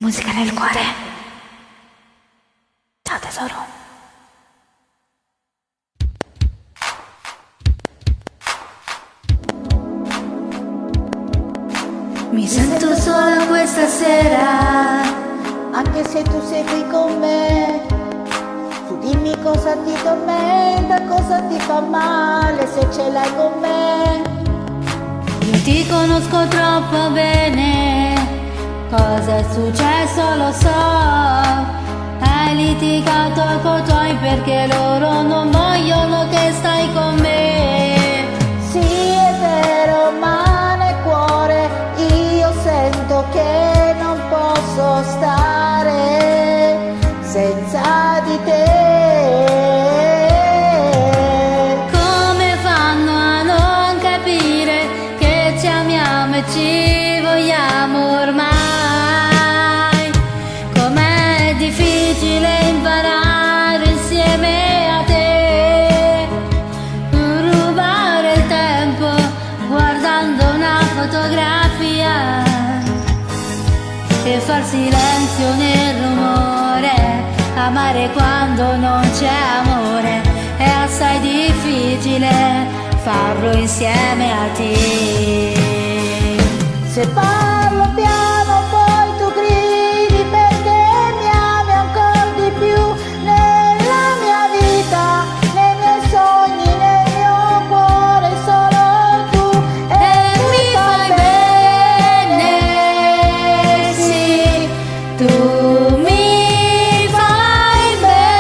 Musica nel cuore. Ciao tesoro. Mi sento sola questa sera, anche se tu sei qui con me. Tu dimmi cosa ti tormenta, cosa ti fa male se ce l'hai con me. io ti conosco troppo bene, cosa è successo lo so. Hai litigato coi tuoi perché loro non vogliono che stai con me. Sì, è vero, ma nel cuore io sento che non posso stare senza di te. Come fanno a non capire che ci amiamo e ci vogliamo ormai? Com'è difficile imparare insieme a te, rubare il tempo guardando una fotografia e far silenzio nel rumore. Amare quando non c'è amore è assai difficile farlo insieme a te. Se parlo piano poi tu gridi perché mi ami ancora di più. Nella mia vita, nei miei sogni, nel mio cuore solo tu. E mi fai bene, sì, tu mi fai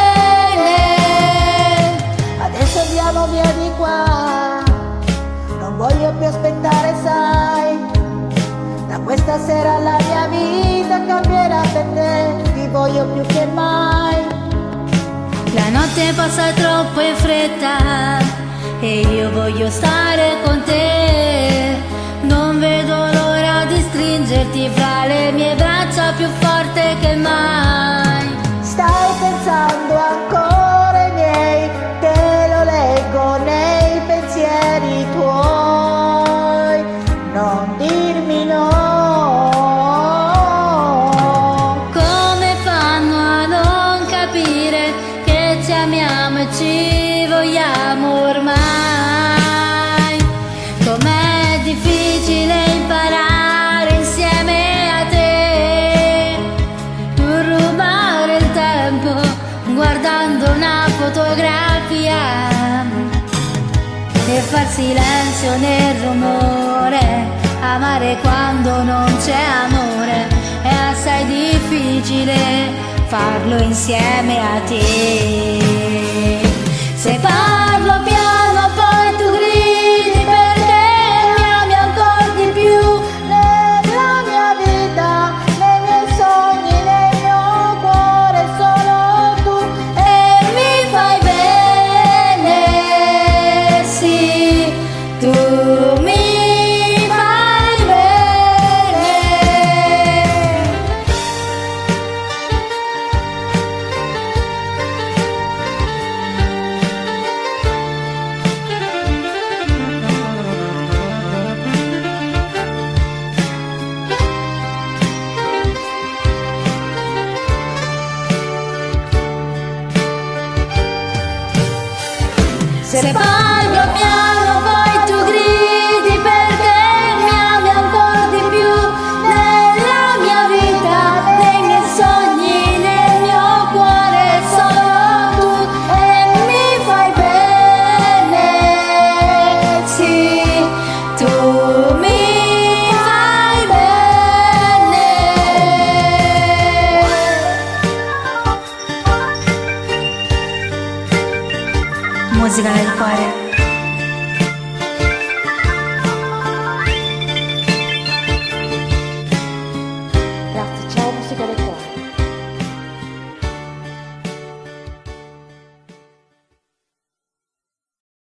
bene. Adesso andiamo via di qua, non voglio più aspettare, sai. Da questa sera la mia vita cambierà per te, ti voglio più che mai. La notte passa troppo in fretta e io voglio stare con te. Non vedo l'ora di stringerti fra le mie braccia più forte che mai. Stai pensando ancora ai miei, te lo leggo nei pensieri tuoi. Non dirmi no. Come fanno a non capire che ci amiamo e ci vogliamo ormai? Com'è difficile imparare insieme a te, rubare il tempo guardando una fotografia e far silenzio nel rumore. Amare quando non c'è amore è assai difficile farlo insieme a te. Se parlo piano poi tu gridi perché mi ami ancora di più. Nella mia vita, nei miei sogni, nel mio cuore solo tu. E mi fai bene, sì, tu mi fai bene. Se parlo piano poi tu gridi perché mi ami ancora di più. Nella mia vita, nei miei sogni, nel mio cuore solo tu. E mi fai bene, sì, tu mi fai bene. Musica nel cuore.